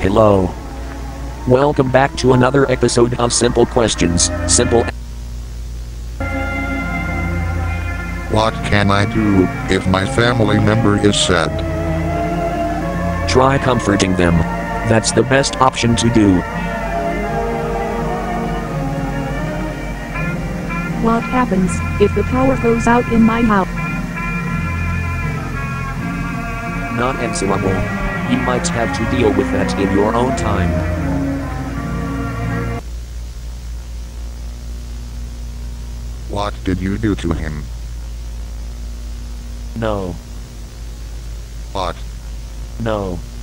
Hello. Welcome back to another episode of Simple Questions, Simple. What can I do if my family member is sad? Try comforting them. That's the best option to do. What happens if the power goes out in my house? Not answerable. You might have to deal with that in your own time. What did you do to him? No. What? No.